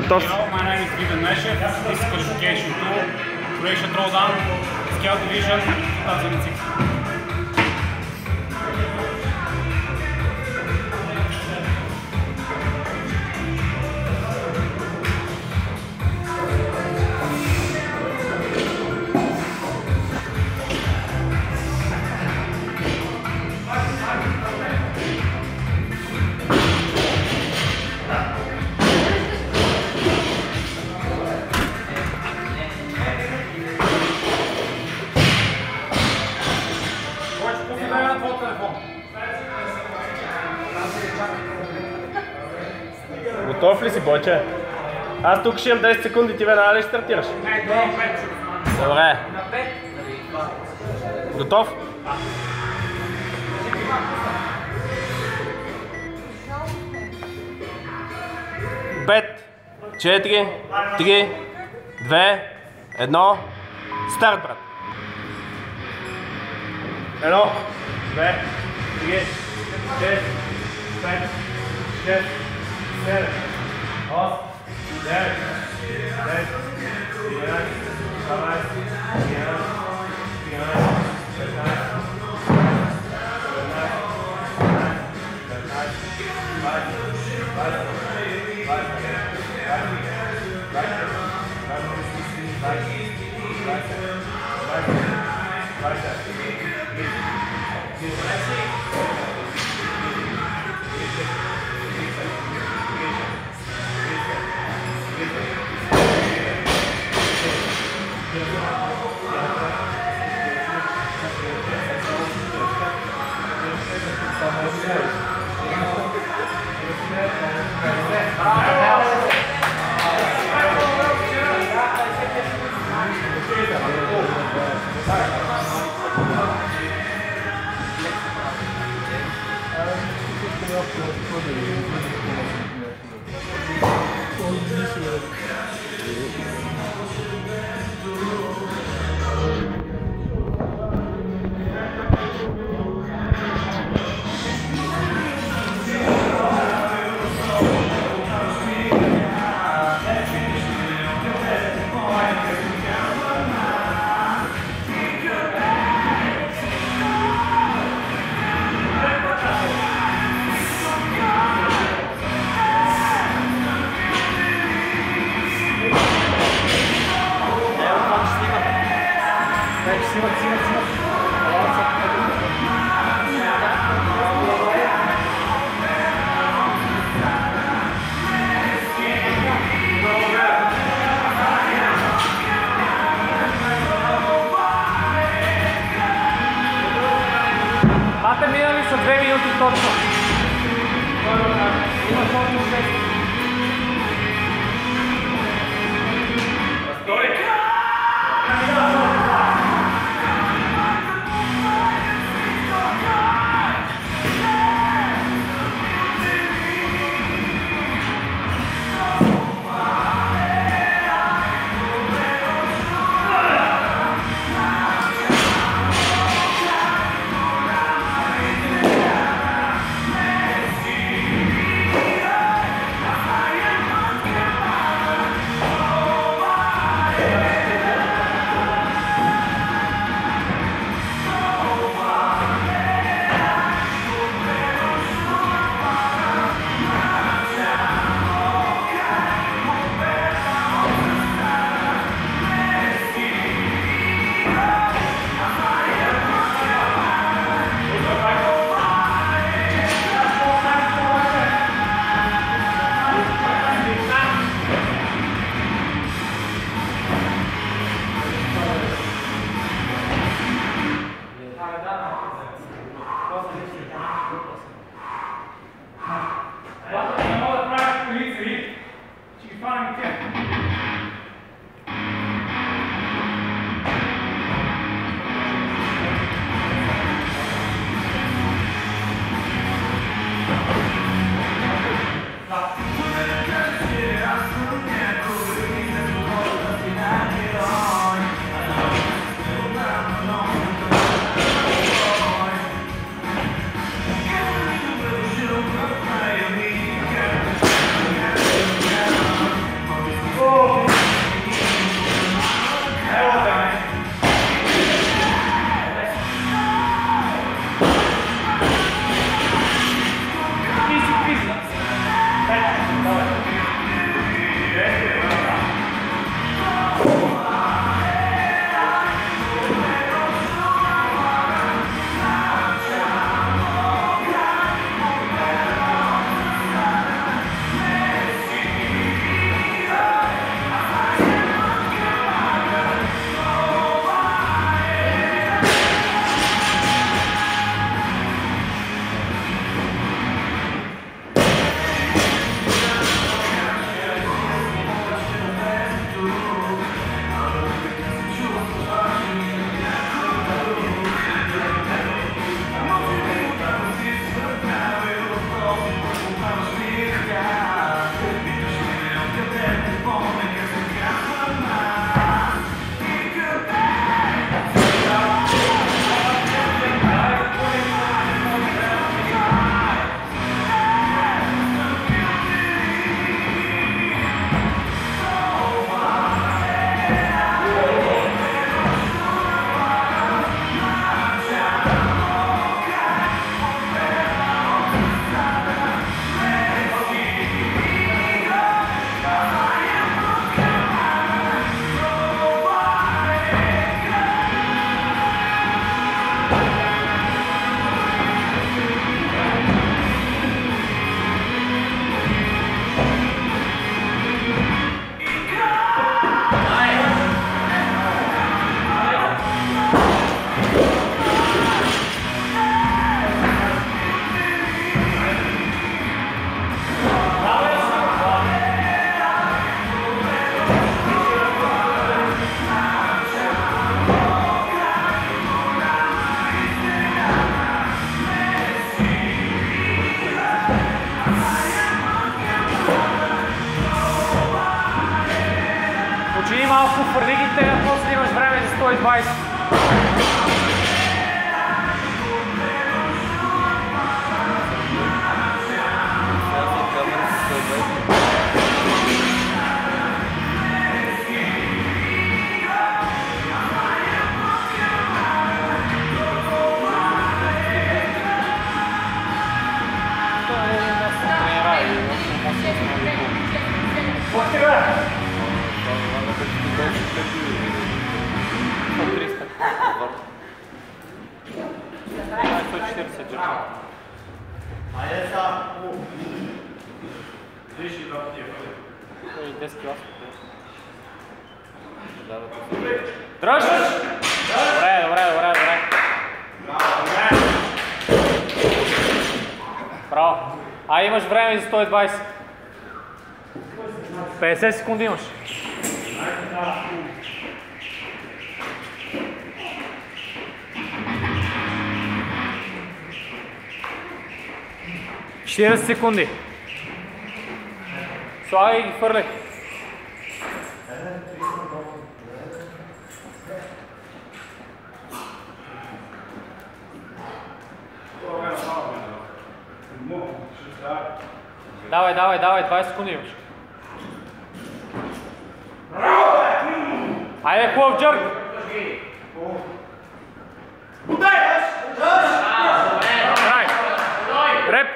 Готов си? My name is Vivian Neshev. This is qualification to Croatia Throwdown Scout Division 2006. Готов ли си, Бойче? Аз тук ще имам 10 секунди, ти веднага ли ще стартираш? Добре. Готов? 5, 4, 3, 2, 1, старт, брат! 1, 2, 3, 4, 5, 6, 7, 8, 9, 10, 11, 12, Бате, минали са 2 минути точно. Има точно 6. по фърлигите, а после имаш време за 120. Дръж! Добре. Браво. Имаш време за 120. 50 секунди имаш. Четиридесет секунди. Слагай и ги хвърляй. Давай, 20 секунди имаш. Айде, хубав джърк! Край! Реп!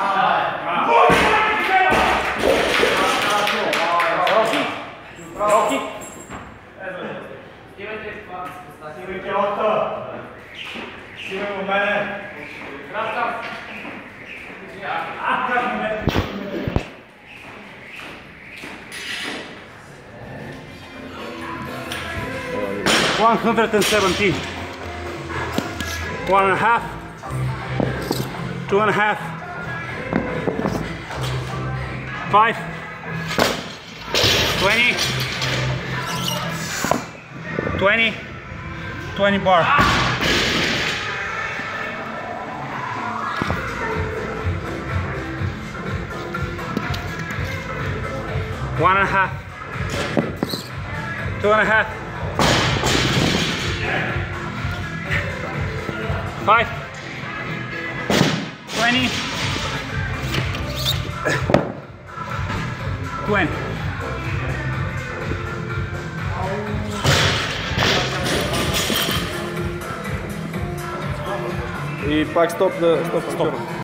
Роки! Стивайте отто! Стивай у мене! 170. 1.5. 2.5. 5. 20. 20 bar. One and a half. 2.5. 5. 20. 20. И пак стоп.